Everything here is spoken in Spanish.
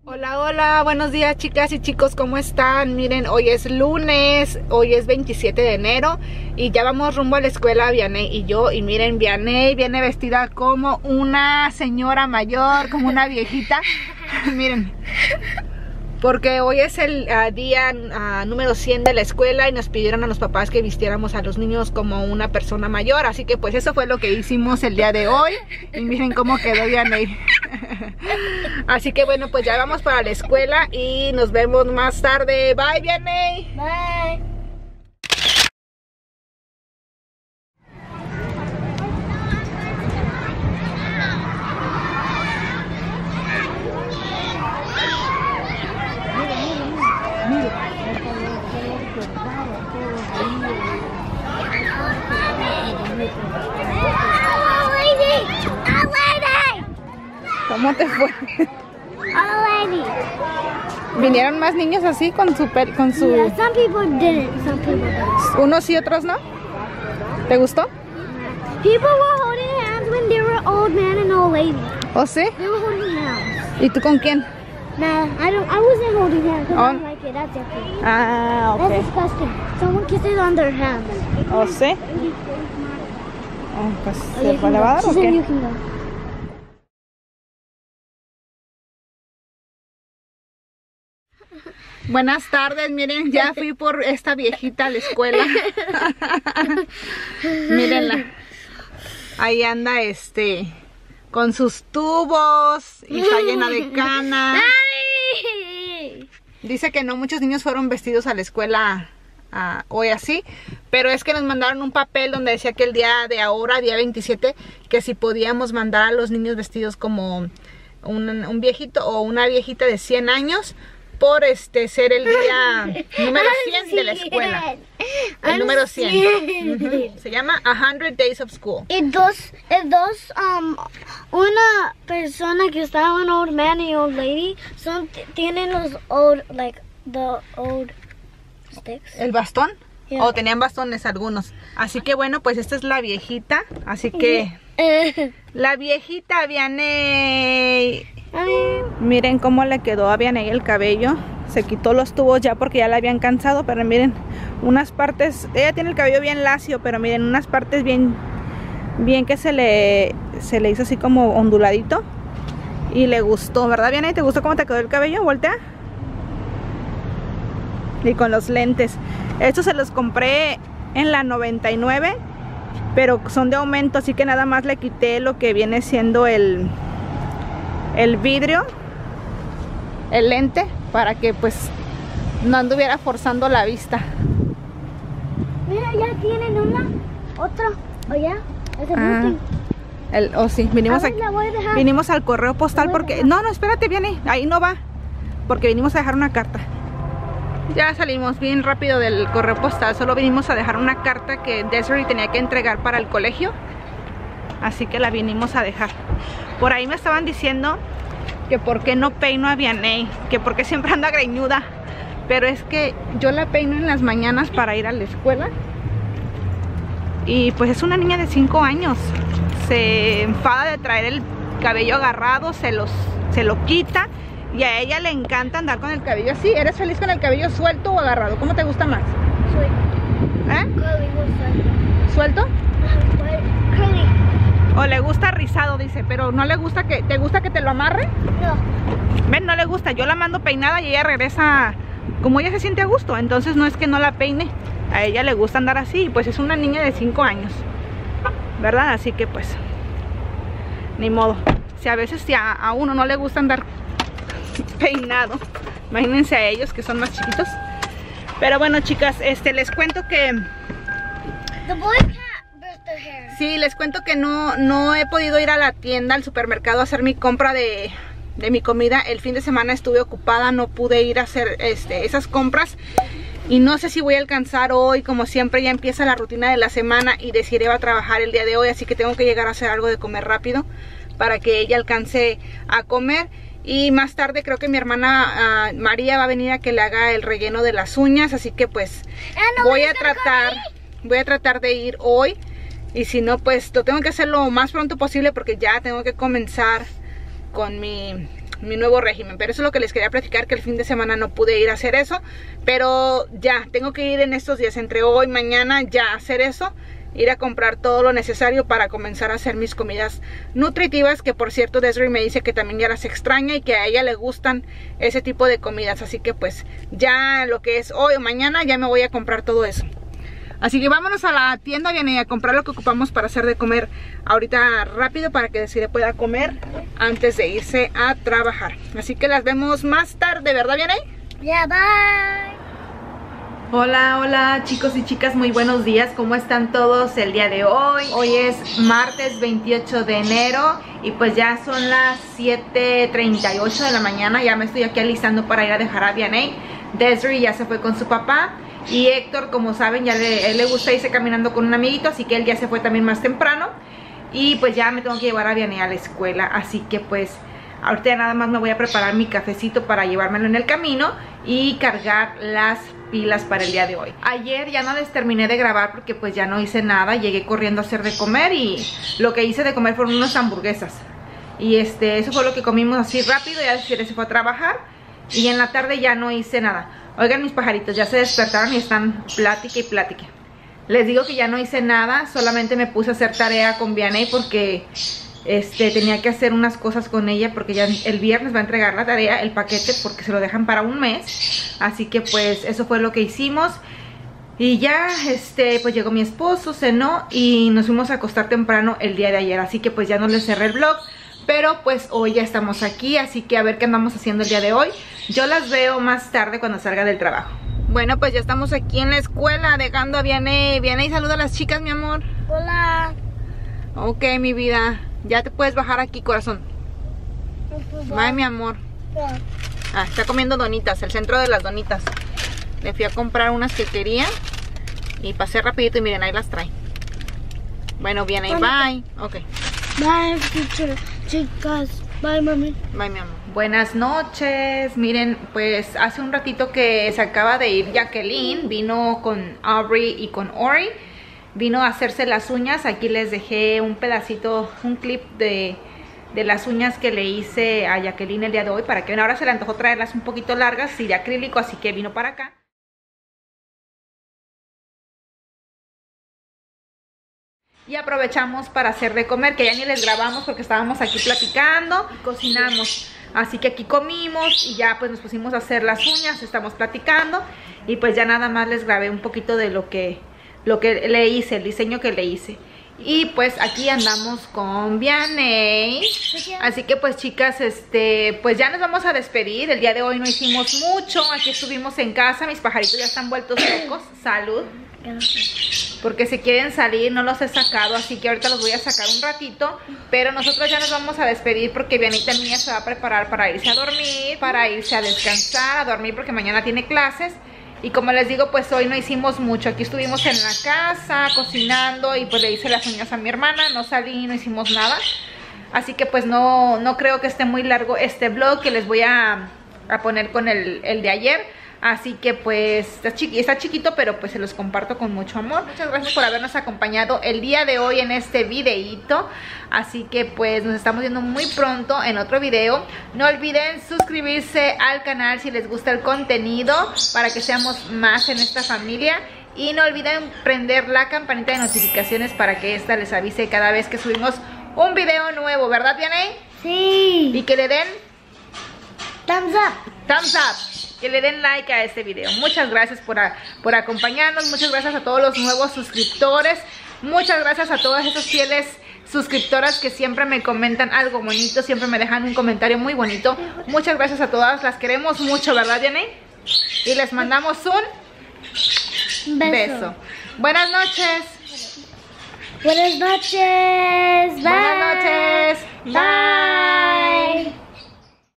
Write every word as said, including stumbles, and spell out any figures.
Hola, hola, buenos días chicas y chicos, ¿cómo están? Miren, hoy es lunes, hoy es veintisiete de enero y ya vamos rumbo a la escuela, Vianey y yo. Y miren, Vianey viene vestida como una señora mayor, como una viejita. Miren, porque hoy es el uh, día uh, número cien de la escuela y nos pidieron a los papás que vistiéramos a los niños como una persona mayor. Así que pues eso fue lo que hicimos el día de hoy. Y miren cómo quedó Vianey. Así que bueno, pues ya vamos para la escuela y nos vemos más tarde. Bye, Vianey. Bye. ¿Cómo te fue? ¿Vinieron más niños así con su... Con su... Yeah, some people didn't, some people didn't. ¿Unos y otros no? ¿Te gustó? People were holding hands when they were old man and old lady. ¿Oh, sí? They were holding hands. ¿Y tú con quién? Nah, I don't. I wasn't holding hands. I Oh. don't like it. That's different. Ah, That's ok. disgusting. Someone kisses on their hands. ¿Oh, sí? Oh, pues, Oh, you ¿se can le va a go. dar She o said you qué? can go. Buenas tardes, miren, ya fui por esta viejita a la escuela. Mírenla. Ahí anda este con sus tubos y está llena de canas. Ay. Dice que no muchos niños fueron vestidos a la escuela uh, hoy así, pero es que nos mandaron un papel donde decía que el día de ahora, día veintisiete, que si podíamos mandar a los niños vestidos como un, un viejito o una viejita de cien años por este ser el día número cien de la escuela. El número cien. Uh-huh. Se llama A Hundred Days of School. Y dos, y dos, um, una persona que está un old man y old lady, son, tienen los old, like, the old sticks. ¿El bastón? Yeah. O tenían bastones algunos. Así que bueno, pues esta es la viejita. Así que... La viejita Vianey. Miren cómo le quedó a Vianey el cabello. Se quitó los tubos ya porque ya la habían cansado. Pero miren, unas partes, ella tiene el cabello bien lacio, pero miren, unas partes bien Bien que se le Se le hizo así como onduladito. Y le gustó, ¿verdad Vianey? ¿Te gustó cómo te quedó el cabello? Voltea. Y con los lentes. Estos se los compré en la noventa y nueve, pero son de aumento, así que nada más le quité lo que viene siendo el el vidrio, el lente, para que pues no anduviera forzando la vista. Mira, ya tienen una, otra, o ya, ese Ah, booking. el, oh sí, vinimos, A ver, aquí, la voy a dejar. vinimos al correo postal La voy a porque... dejar. No, no, espérate, viene, ahí no va, porque vinimos a dejar una carta. Ya salimos bien rápido del correo postal, solo vinimos a dejar una carta que Desiree tenía que entregar para el colegio. Así que la vinimos a dejar. Por ahí me estaban diciendo que por qué no peino a Vianey, que por qué siempre anda greñuda. Pero es que yo la peino en las mañanas para ir a la escuela. Y pues es una niña de cinco años. Se enfada de traer el cabello agarrado, se, los, se lo quita. Y a ella le encanta andar con el cabello así. ¿Eres feliz con el cabello suelto o agarrado? ¿Cómo te gusta más? ¿Eh? ¿Suelto? Curly. O le gusta rizado, dice, pero no le gusta que... ¿Te gusta que te lo amarre? No. Ven, no le gusta. Yo la mando peinada y ella regresa como ella se siente a gusto. Entonces no es que no la peine. A ella le gusta andar así. Pues es una niña de cinco años, ¿verdad? Así que pues ni modo. Si a veces si a, a uno no le gusta andar peinado, imagínense a ellos que son más chiquitos. Pero bueno, chicas, este les cuento que The boy can't brush their hair. sí, les cuento que no, no he podido ir a la tienda, al supermercado a hacer mi compra de, de mi comida. El fin de semana estuve ocupada, no pude ir a hacer este, esas compras. Y no sé si voy a alcanzar hoy. Como siempre ya empieza la rutina de la semana y Desiree va a trabajar el día de hoy, así que tengo que llegar a hacer algo de comer rápido para que ella alcance a comer. Y más tarde creo que mi hermana uh, María va a venir a que le haga el relleno de las uñas. Así que pues And voy a Nobody's gonna tratar call Voy a tratar de ir hoy. Y si no, pues lo tengo que hacer lo más pronto posible, porque ya tengo que comenzar con mi mi nuevo régimen. Pero eso es lo que les quería platicar, que el fin de semana no pude ir a hacer eso. Pero ya, tengo que ir en estos días, entre hoy y mañana, ya a hacer eso. Ir a comprar todo lo necesario para comenzar a hacer mis comidas nutritivas, que por cierto Desiree me dice que también ya las extraña y que a ella le gustan ese tipo de comidas. Así que pues ya lo que es hoy o mañana ya me voy a comprar todo eso. Así que vámonos a la tienda, viene a comprar lo que ocupamos para hacer de comer ahorita rápido, para que Desiree pueda comer antes de irse a trabajar. Así que las vemos más tarde, ¿verdad, viene? Ya, yeah, bye. Hola, hola chicos y chicas, muy buenos días. ¿Cómo están todos el día de hoy? Hoy es martes veintiocho de enero y pues ya son las siete treinta y ocho de la mañana. Ya me estoy aquí alistando para ir a dejar a Vianney. Desiree ya se fue con su papá y Héctor, como saben, ya le, él le gusta irse caminando con un amiguito, así que él ya se fue también más temprano. Y pues ya me tengo que llevar a Vianney a la escuela, así que pues ahorita nada más me voy a preparar mi cafecito para llevármelo en el camino y cargar las pilas para el día de hoy. Ayer ya no les terminé de grabar porque pues ya no hice nada, llegué corriendo a hacer de comer y lo que hice de comer fueron unas hamburguesas. Y este, eso fue lo que comimos así rápido, ya se fue a trabajar y en la tarde ya no hice nada. Oigan, mis pajaritos ya se despertaron y están plática y plática. Les digo que ya no hice nada, solamente me puse a hacer tarea con Vianney porque Este, tenía que hacer unas cosas con ella porque ya el viernes va a entregar la tarea, el paquete, porque se lo dejan para un mes. Así que pues eso fue lo que hicimos. Y ya, este, pues llegó mi esposo, cenó y nos fuimos a acostar temprano el día de ayer. Así que pues ya no les cerré el vlog, pero pues hoy ya estamos aquí, así que a ver qué andamos haciendo el día de hoy. Yo las veo más tarde cuando salga del trabajo. Bueno, pues ya estamos aquí en la escuela dejando a Vianney. Vianney, saluda a las chicas, mi amor. Hola. Ok, mi vida. Ya te puedes bajar aquí, corazón. Bye, mi amor. Ah, está comiendo donitas, el centro de las donitas. Le fui a comprar unas que quería y pasé rapidito y miren, ahí las trae. Bueno, viene ahí, bye. Ok. Bye, teacher. Chicas. Bye, mami. Bye, mi amor. Buenas noches. Miren, pues hace un ratito que se acaba de ir Jacqueline. Vino con Aubrey y con Ori. Vino a hacerse las uñas. Aquí les dejé un pedacito, un clip de, de las uñas que le hice a Jacqueline el día de hoy, para que vean. Ahora se le antojó traerlas un poquito largas y de acrílico, así que vino para acá. Y aprovechamos para hacer de comer, que ya ni les grabamos porque estábamos aquí platicando y cocinamos. Así que aquí comimos y ya pues nos pusimos a hacer las uñas, estamos platicando. Y pues ya nada más les grabé un poquito de lo que... lo que le hice, el diseño que le hice. Y pues aquí andamos con Vianney. Así que pues chicas, este pues ya nos vamos a despedir. El día de hoy no hicimos mucho. Aquí estuvimos en casa, mis pajaritos ya están vueltos locos. Salud. Porque se quieren salir, no los he sacado, así que ahorita los voy a sacar un ratito. Pero nosotros ya nos vamos a despedir porque Vianney también ya se va a preparar para irse a dormir, para irse a descansar, a dormir porque mañana tiene clases. Y como les digo, pues hoy no hicimos mucho. Aquí estuvimos en la casa cocinando y pues le hice las uñas a mi hermana. No salí, no hicimos nada. Así que pues no, no creo que esté muy largo este vlog que les voy a, a poner con el, el de ayer. Así que pues está, chiqui, está chiquito, pero pues se los comparto con mucho amor. Muchas gracias por habernos acompañado el día de hoy en este videíto. Así que pues nos estamos viendo muy pronto en otro video. No olviden suscribirse al canal si les gusta el contenido, para que seamos más en esta familia. Y no olviden prender la campanita de notificaciones para que esta les avise cada vez que subimos un video nuevo, ¿verdad, Vianney? Sí. Y que le den Thumbs up. thumbs up. Que le den like a este video. Muchas gracias por, a, por acompañarnos. Muchas gracias a todos los nuevos suscriptores. Muchas gracias a todas esas fieles suscriptoras que siempre me comentan algo bonito. Siempre me dejan un comentario muy bonito. Muchas gracias a todas. Las queremos mucho, ¿verdad, Vianney? Y les mandamos un beso. beso. Buenas noches. Buenas noches. Bye. Buenas noches. Bye.